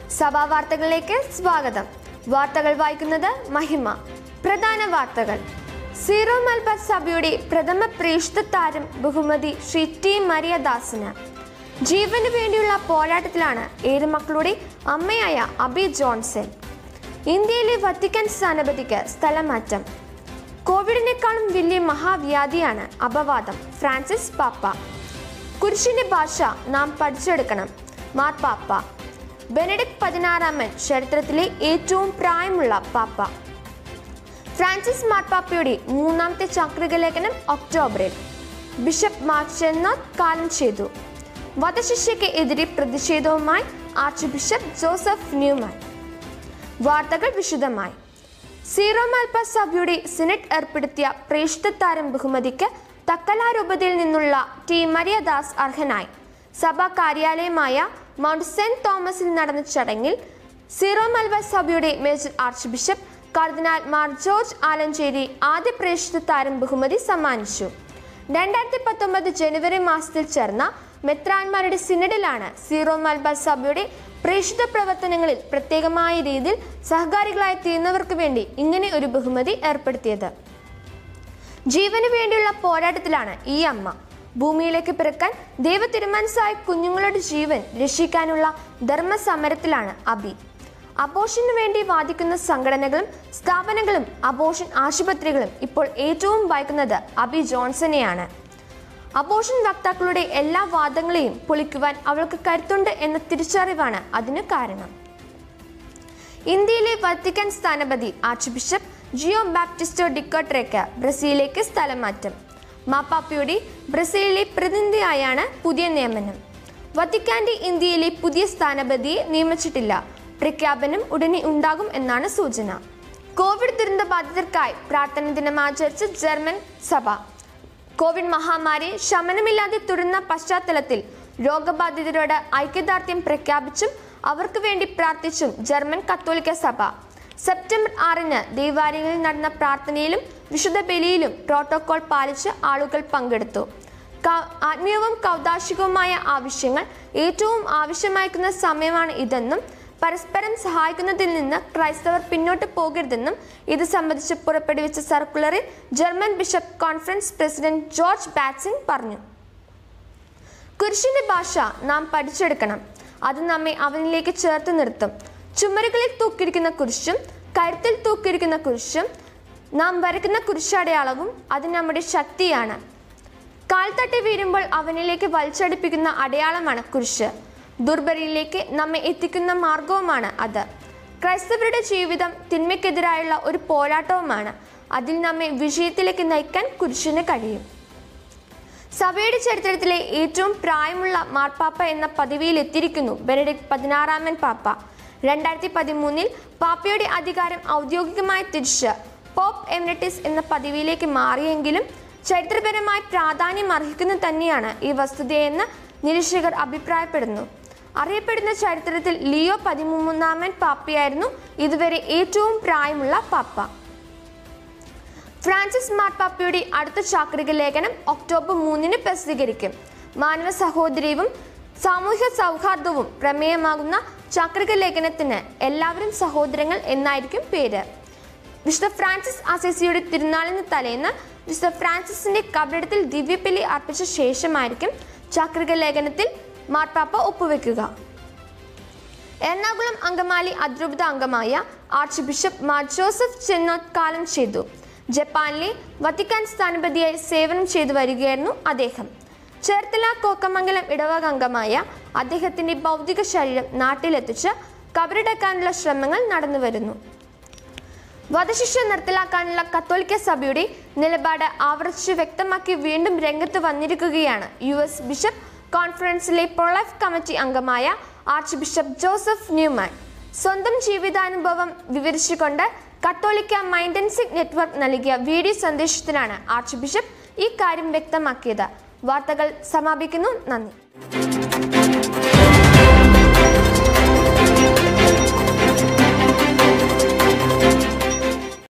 സഭാ വാർത്തകളിലേക്ക് സ്വാഗതം. വാർത്തകൾ വായിക്കുന്നത് മഹിമ. പ്രധാന വാർത്തകൾ. സീറോ മലബാർ സഭയുടെ പ്രഥമ പ്രേക്ഷിത താരം ബഹുമതി ശ്രീ ടി മരിയദാസിന്. ജീവന് വേണ്ടിയുള്ള പോരാട്ടത്തിലാണ് 7 മക്കളുടെ അമ്മയായ അബി ജോൺസൺ. ഇന്ത്യയിലെ വത്തിക്കാൻ സ്ഥാനപതിക്ക് സ്ഥലമാറ്റം. കോവിഡിനേക്കാളും വലിയ മഹാവ്യാധിയാണ് അപവാദം. ഫ്രാൻസിസ് പാപ്പ. കുരിശിന്റെ ഭാഷ നാം പഠിച്ചെടുക്കണം. മാർപ്പാപ്പ. ബെനഡിക്ട് 16 ചരിത്രത്തിലെ ഏറ്റവും പ്രായമുള്ള പാപ്പ. ഫ്രാൻസിസ് മാർപ്പാപ്പയുടെ 3ാമത്തെ ചാക്രിക ലേഖനം ഒക്ടോബറിൽ. ബിഷപ്പ് മാർച്ചെന്നോത്ത് കാലം ചെയ്തു. വധശിക്ഷയ്ക്ക് എതിരെ പ്രതിഷേധവുമായി ആർച്ച് ബിഷപ്പ് ജോസഫ് ന്യൂമാൻ. വാർത്തകൾ വിശദമായി. സീറോ മലബാർ സഭയുടെ സിനഡ് ഏർപ്പെടുത്തിയ പ്രേക്ഷിത താരം ബഹുമതിക്ക് തക്കല രൂപതയിൽ നിന്നുള്ള ടി മരിയദാസ് അർഹനായി. സഭാ കാര്യാലയമായ മൗണ്ട് സെന്റ് തോമസിൽ നടന്ന ചടങ്ങിൽ സീറോ മലബാർ സഭയുടെ major archbishop cardinal Mar George Alencherry ആദ്യ പ്രേക്ഷിത താരം ബഹുമതി സമ്മാനിച്ചു. 2019 ജനുവരി മാസത്തിൽ ചേർന്ന മെത്രാന്മാരുടെ സിനഡിലാണ് സീറോ മലബാർ സഭയുടെ പ്രേക്ഷിത പ്രവർത്തനങ്ങളിൽ പ്രത്യേകമായ രീതിയിൽ സഹകാരികളായി തീർന്നവർക്ക് വേണ്ടി ഇങ്ങനെ ഒരു ബഹുമതി ഏർപ്പെടുത്തിയത്. ജീവന് വേണ്ടിയുള്ള പോരാട്ടത്തിലാണ് ഈ അമ്മ. ഭൂമിയിലേക്ക് പിറക്കാൻ ദൈവ തീരുമാനിച്ചായ കുഞ്ഞുങ്ങളുടെ ജീവൻ രക്ഷിക്കാനുള്ള ധർമ്മസമരത്തിലാണ് അബി. അബോർഷന് വേണ്ടി വാദിക്കുന്ന സംഘടനകളും സ്ഥാപനങ്ങളും അബോർഷൻ ആശുപത്രികളും ഇപ്പോൾ ഏറ്റവും ഭയക്കുന്നത് അബി ജോൺസനെയാണ്. അബോർഷൻ വക്താക്കളുടെ എല്ലാ വാദങ്ങളെയും പൊളിക്കുവാൻ അവൾക്ക് കരുത്തുണ്ട് എന്ന തിരിച്ചറിവാണ് അതിന് കാരണം. ഇന്ത്യയിലെ വത്തിക്കാൻ സ്ഥാനപതി ആർച്ച് ബിഷപ്പ് ജിയോ ബാപ്റ്റിസ്റ്റോ ഡിക്കോട്രയ്ക്ക് ബ്രസീലിലേക്ക് സ്ഥലമാറ്റം. മാപ്പാപ്പയുടെ ബ്രസീലിലെ പ്രതിനിധിയായാണ് പുതിയ നിയമനം. വത്തിക്കാന്റെ ഇന്ത്യയിലെ പുതിയ സ്ഥാനപതിയെ നിയമിച്ചിട്ടില്ല. പ്രഖ്യാപനം ഉടനെ ഉണ്ടാകും എന്നാണ് സൂചന. കോവിഡ് ദുരന്തബാധിതർക്കായി പ്രാർത്ഥന ദിനം ആചരിച്ച ജർമ്മൻ സഭ. കോവിഡ് മഹാമാരി ശമനമില്ലാതെ തുടരുന്ന പശ്ചാത്തലത്തിൽ രോഗബാധിതരോട് ഐക്യദാർഢ്യം പ്രഖ്യാപിച്ചും അവർക്ക് വേണ്ടി പ്രാർത്ഥിച്ചും ജർമ്മൻ കത്തോലിക്ക സഭ. സെപ്റ്റംബർ 6 ദേവാലയങ്ങളിൽ നടന്ന പ്രാർത്ഥനയിലും വിശുദ്ധ ബലിയിലും പ്രോട്ടോകോൾ പാലിച്ച് ആളുകൾ പങ്കെടുത്തു. ആത്മീയവും കൗതാശികവുമായ ആവശ്യങ്ങൾ ഏറ്റവും ആവശ്യമായിരിക്കുന്ന സമയമാണ് ഇതെന്നും പരസ്പരം സഹായിക്കുന്നതിൽ നിന്ന് ക്രൈസ്തവർ പിന്നോട്ട് പോകരുതെന്നും ഇത് സംബന്ധിച്ച് പുറപ്പെടുവിച്ച സർക്കുലറിൽ German bishop conference president George Batzing പറഞ്ഞു. കുരിശിന്റെ ഭാഷ നാം പഠിച്ചെടുക്കണം. അത് നമ്മെ അവനിലേക്ക് ചേർത്ത് നിർത്തും. ചുമരുകളിൽ തൂക്കിയിരിക്കുന്ന കുരിശും കരുത്തിൽ തൂക്കിയിരിക്കുന്ന കുരിശും നാം വരയ്ക്കുന്ന കുരിശടയാളവും അത് നമ്മുടെ ശക്തിയാണ്. കാൽത്തട്ടി വീഴുമ്പോൾ അവനിലേക്ക് വലിച്ചടിപ്പിക്കുന്ന അടയാളമാണ് കുരിശ്. ദുർബലിയിലേക്ക് നമ്മെ എത്തിക്കുന്ന മാർഗവുമാണ് അത്. ക്രൈസ്തവരുടെ ജീവിതം തിന്മയ്ക്കെതിരായുള്ള ഒരു പോരാട്ടവുമാണ്. അതിൽ നമ്മെ വിജയത്തിലേക്ക് നയിക്കാൻ കുരിശിന് കഴിയും. സഭയുടെ ചരിത്രത്തിലെ ഏറ്റവും പ്രായമുള്ള മാർപ്പാപ്പ എന്ന പദവിയിൽ എത്തിയിരിക്കുന്നു ബെനഡിക്ട് 16 പാപ്പ. 2013 പാപ്പയുടെ അധികാരം ഔദ്യോഗികമായി തിരിച്ച് പോപ്പ് എമിററ്റിസ് എന്ന പദവിയിലേക്ക് മാറിയെങ്കിലും ചരിത്രപരമായി പ്രാധാന്യം അർഹിക്കുന്ന തന്നെയാണ് ഈ വസ്തുതയെന്ന് നിരീക്ഷകർ അഭിപ്രായപ്പെടുന്നു. അറിയപ്പെടുന്ന ചരിത്രത്തിൽ ലിയോ 13 പാപ്പയായിരുന്നു ഇതുവരെ ഏറ്റവും പ്രായമുള്ള പാപ്പ. ഫ്രാൻസിസ് മാർപ്പാപ്പയുടെ അടുത്ത ചാക്രിക ലേഖനം ഒക്ടോബർ 3 പ്രസിദ്ധീകരിക്കും. മാനവ സഹോദര്യവും സാമൂഹ്യ സൗഹാർദ്ദവും പ്രമേയമാകുന്ന ചാക്രിക ലേഖനത്തിന് എല്ലാവരും സഹോദരങ്ങൾ എന്നായിരിക്കും പേര്. വിശുദ്ധ ഫ്രാൻസിസ് അസീസിയുടെ തിരുനാളിന് തലേന്ന് വിശുദ്ധ ഫ്രാൻസിസിന്റെ കബറിടത്തിൽ ദിവ്യബലി അർപ്പിച്ച ശേഷമായിരിക്കും ചാക്രിക ലേഖനത്തിൽ മാർപ്പാപ്പ ഒപ്പുവെക്കുക. എറണാകുളം അങ്കമാലി അതിരൂപത അംഗമായ archbishop Mar Joseph Chennoth കാലം ചെയ്തു. ജപ്പാനിലെ വത്തിക്കാൻ സ്ഥാനപതിയായി സേവനം ചെയ്തു വരികയായിരുന്നു അദ്ദേഹം. ചേർത്തല കോക്കമംഗലം ഇടവക അംഗമായ അദ്ദേഹത്തിന്റെ ഭൗതിക ശരീരം നാട്ടിലെത്തിച്ച് കബറടക്കാനുള്ള ശ്രമങ്ങൾ നടന്നുവരുന്നു. വധശിക്ഷ നിർത്തലാക്കാനുള്ള കത്തോലിക്ക സഭയുടെ നിലപാട് ആവർത്തിച്ച് വ്യക്തമാക്കി വീണ്ടും രംഗത്ത് വന്നിരിക്കുകയാണ് US ബിഷപ്പ് കോൺഫറൻസിലെ പ്രൊലൈഫ് കമ്മിറ്റി അംഗമായ ആർച്ച് ബിഷപ്പ് ജോസഫ് ന്യൂമാൻ. സ്വന്തം ജീവിതാനുഭവം വിവരിച്ചുകൊണ്ട് കത്തോലിക്ക മൈൻഡൻസിക് നെറ്റ്വർക്ക് നൽകിയ വീഡിയോ സന്ദേശത്തിലാണ് ആർച്ച് ബിഷപ്പ് ഈ കാര്യം വ്യക്തമാക്കിയത്. വാർത്തകൾ സമാപിക്കുന്നു. നന്ദി.